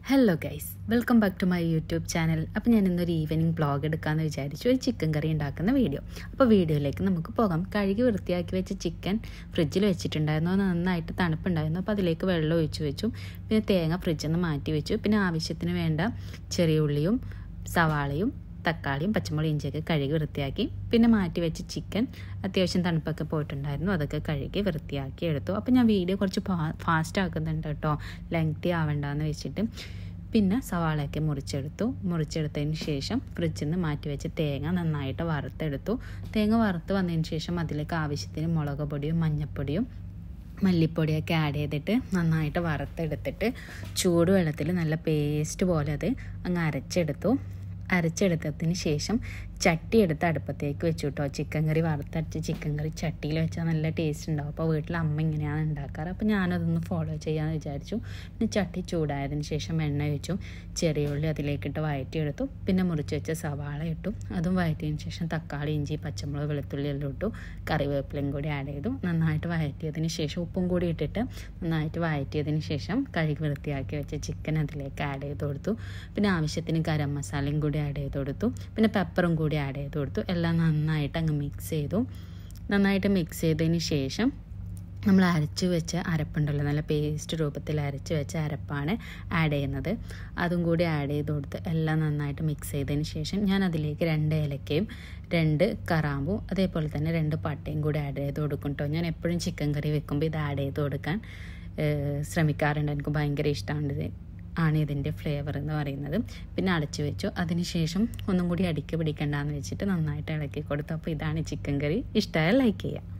Hello guys, welcome back to my YouTube channel. അപ്പോൾ ഞാൻ ഇന്നൊരു ഈവനിങ് വ്ളോഗ് എടുക്കാമെന്ന് വിചാരിച്ചു, ഒരു ചിക്കൻ കറി ഉണ്ടാക്കുന്ന വീഡിയോ. അപ്പോൾ വീഡിയോയിലേക്ക് നമുക്ക് പോകാം. കഴുകി വൃത്തിയാക്കി വെച്ച ചിക്കൻ ഫ്രിഡ്ജിൽ വെച്ചിട്ടുണ്ടായിരുന്നു. അത് നന്നായിട്ട് തണുപ്പുണ്ടായിരുന്നു. അപ്പോൾ അതിലേക്ക് വെള്ളം ഒഴിച്ചു വെച്ചു. പിന്നെ തേങ്ങ ഫ്രിഡ്ജിൽ നിന്ന് മാറ്റി വെച്ചു. പിന്നെ ആവശ്യത്തിന് വേണ്ട ചെറിയ ഉള്ളിയും സവാളയും തക്കാളിയും പച്ചമുളക് ഇഞ്ചിയൊക്കെ കഴുകി വൃത്തിയാക്കി. പിന്നെ മാറ്റി വെച്ച് ചിക്കൻ അത്യാവശ്യം തണുപ്പൊക്കെ പോയിട്ടുണ്ടായിരുന്നു, അതൊക്കെ കഴുകി വൃത്തിയാക്കി എടുത്തു. അപ്പോൾ ഞാൻ വീഡിയോ കുറച്ച് ഫാസ്റ്റ് ആക്കുന്നുണ്ട് കേട്ടോ, ലെങ്തി ആവണ്ടെന്ന് വെച്ചിട്ട്. പിന്നെ സവാളയൊക്കെ മുറിച്ചെടുത്തതിന് ശേഷം ഫ്രിഡ്ജിൽ നിന്ന് മാറ്റി വെച്ച് തേങ്ങ നന്നായിട്ട് വറുത്തെടുത്തു. തേങ്ങ വറുത്ത് വന്നതിന് ശേഷം അതിലേക്ക് ആവശ്യത്തിന് മുളക് പൊടിയും മഞ്ഞൾപ്പൊടിയും മല്ലിപ്പൊടിയൊക്കെ ആഡ് ചെയ്തിട്ട് നന്നായിട്ട് വറുത്തെടുത്തിട്ട് ചൂടുവെള്ളത്തിൽ നല്ല പേസ്റ്റ് പോലെ അത് അങ്ങ് അരച്ചെടുത്തതിന് ശേഷം ചട്ടി എടുത്ത് അടുപ്പത്തേക്ക് വെച്ചു കേട്ടോ. ചിക്കൻ കറി വറുത്തരച്ച് ചിക്കൻ കറി ചട്ടിയിൽ വെച്ചാൽ നല്ല ടേസ്റ്റ് ഉണ്ടാവും. അപ്പോൾ വീട്ടിൽ അമ്മ ഇങ്ങനെയാണ് ഉണ്ടാക്കാറ്. അപ്പോൾ ഞാനതൊന്ന് ഫോളോ ചെയ്യാമെന്ന് വിചാരിച്ചു. പിന്നെ ചട്ടി ചൂടായതിന് ശേഷം എണ്ണ ഒഴിച്ചു, ചെറിയ ഉള്ളി അതിലേക്കിട്ട് വഴറ്റിയെടുത്തു. പിന്നെ മുറിച്ച് വെച്ച സവാള ഇട്ടു, അതും വഴറ്റിയതിന് ശേഷം തക്കാളി ഇഞ്ചി പച്ചമുളക് വെളുത്തുള്ളി എല്ലാം ഇട്ടു, കറിവേപ്പിലയും കൂടി ആഡ് ചെയ്തു. നന്നായിട്ട് വഴറ്റിയതിന് ശേഷം ഉപ്പും കൂടി ഇട്ടിട്ട് നന്നായിട്ട് വഴറ്റിയതിന് ശേഷം കഴുകി വൃത്തിയാക്കി വെച്ച ചിക്കൻ അതിലേക്ക് ആഡ് ചെയ്ത് കൊടുത്തു. പിന്നെ ആവശ്യത്തിന് ഗരം മസാലയും കൂടി ആഡ് ചെയ്ത് കൊടുത്തു. പിന്നെ പെപ്പറും കൂടി ആഡ് ചെയ്ത് കൊടുത്തു. എല്ലാം നന്നായിട്ട് അങ്ങ് മിക്സ് ചെയ്തു. നന്നായിട്ട് മിക്സ് ചെയ്തതിന് ശേഷം നമ്മൾ അരച്ച് വെച്ച അരപ്പുണ്ടല്ലോ, നല്ല പേസ്റ്റ് രൂപത്തിൽ അരച്ച് വെച്ച അരപ്പാണ് ആഡ് ചെയ്യുന്നത്. അതും കൂടി ആഡ് ചെയ്ത് കൊടുത്ത് എല്ലാം നന്നായിട്ട് മിക്സ് ചെയ്തതിന് ശേഷം ഞാൻ അതിലേക്ക് 2 ഏലക്കയും 2 കറാമ്പും അതേപോലെ തന്നെ 2 പട്ടയും കൂടി ആഡ് ചെയ്ത് കൊടുക്കും കേട്ടോ. ഞാൻ എപ്പോഴും ചിക്കൻ കറി വെക്കുമ്പോൾ ഇത് ആഡ് ചെയ്ത് കൊടുക്കാൻ ശ്രമിക്കാറുണ്ട്. എനിക്ക് ഭയങ്കര ഇഷ്ടമാണ് ഇതിൻ്റെ ഫ്ലേവർ എന്ന് പറയുന്നത്. പിന്നെ അടച്ചു വെച്ചു. അതിനുശേഷം ഒന്നും കൂടി അടിക്ക് പിടിക്കണ്ടെന്ന് വെച്ചിട്ട് നന്നായിട്ട് ഇളക്കി കൊടുത്തു. അപ്പോൾ ഇതാണ് ചിക്കൻ കറി. ഇഷ്ടമായാൽ ലൈക്ക് ചെയ്യുക.